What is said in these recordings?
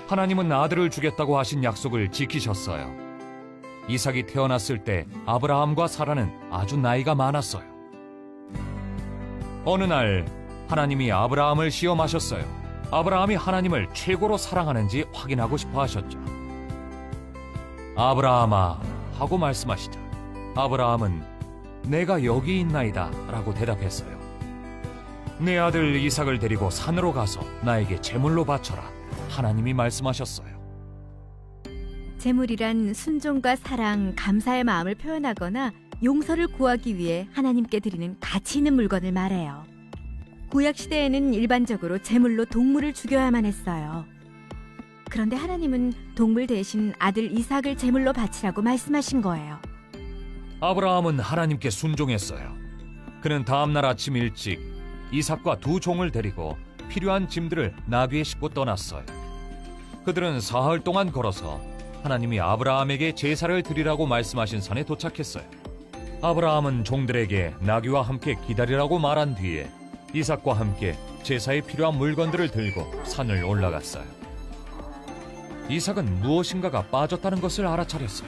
하나님은 아들을 주겠다고 하신 약속을 지키셨어요. 이삭이 태어났을 때 아브라함과 사라는 아주 나이가 많았어요. 어느 날 하나님이 아브라함을 시험하셨어요. 아브라함이 하나님을 최고로 사랑하는지 확인하고 싶어 하셨죠. 아브라함아 하고 말씀하시자 아브라함은 내가 여기 있나이다 라고 대답했어요. 내 아들 이삭을 데리고 산으로 가서 나에게 제물로 바쳐라. 하나님이 말씀하셨어요. 제물이란 순종과 사랑, 감사의 마음을 표현하거나 용서를 구하기 위해 하나님께 드리는 가치 있는 물건을 말해요. 구약 시대에는 일반적으로 제물로 동물을 죽여야만 했어요. 그런데 하나님은 동물 대신 아들 이삭을 제물로 바치라고 말씀하신 거예요. 아브라함은 하나님께 순종했어요. 그는 다음날 아침 일찍 이삭과 두 종을 데리고 필요한 짐들을 나귀에 싣고 떠났어요. 그들은 사흘 동안 걸어서 하나님이 아브라함에게 제사를 드리라고 말씀하신 산에 도착했어요. 아브라함은 종들에게 나귀와 함께 기다리라고 말한 뒤에 이삭과 함께 제사에 필요한 물건들을 들고 산을 올라갔어요. 이삭은 무엇인가가 빠졌다는 것을 알아차렸어요.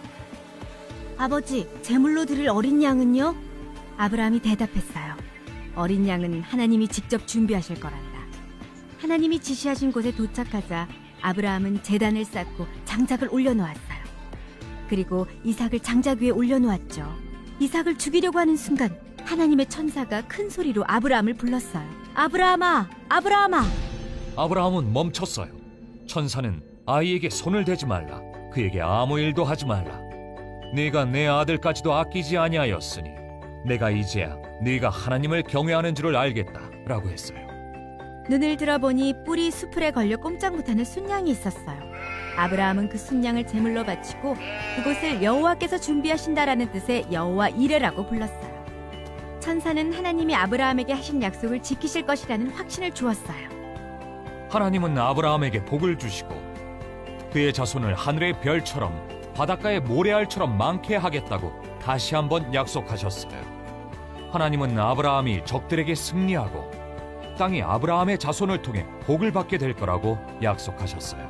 아버지, 제물로 드릴 어린 양은요? 아브라함이 대답했어요. 어린 양은 하나님이 직접 준비하실 거란다. 하나님이 지시하신 곳에 도착하자 아브라함은 제단을 쌓고 장작을 올려놓았어요. 그리고 이삭을 장작 위에 올려놓았죠. 이삭을 죽이려고 하는 순간 하나님의 천사가 큰 소리로 아브라함을 불렀어요. 아브라함아! 아브라함아! 아브라함은 멈췄어요. 천사는 아이에게 손을 대지 말라. 그에게 아무 일도 하지 말라. 네가 내 아들까지도 아끼지 아니하였으니 내가 이제야 네가 하나님을 경외하는 줄을 알겠다 라고 했어요. 눈을 들어보니 뿔이 수풀에 걸려 꼼짝 못하는 순양이 있었어요. 아브라함은 그 순양을 제물로 바치고 그곳을 여호와께서 준비하신다라는 뜻의 여호와 이레라고 불렀어요. 천사는 하나님이 아브라함에게 하신 약속을 지키실 것이라는 확신을 주었어요. 하나님은 아브라함에게 복을 주시고 그의 자손을 하늘의 별처럼 바닷가의 모래알처럼 많게 하겠다고 다시 한번 약속하셨어요. 하나님은 아브라함이 적들에게 승리하고 땅이 아브라함의 자손을 통해 복을 받게 될 거라고 약속하셨어요.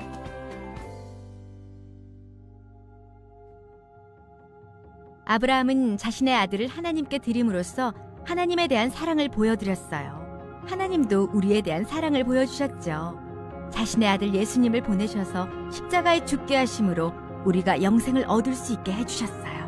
아브라함은 자신의 아들을 하나님께 드림으로써 하나님에 대한 사랑을 보여드렸어요. 하나님도 우리에 대한 사랑을 보여주셨죠. 자신의 아들 예수님을 보내셔서 십자가에 죽게 하심으로 우리가 영생을 얻을 수 있게 해주셨어요.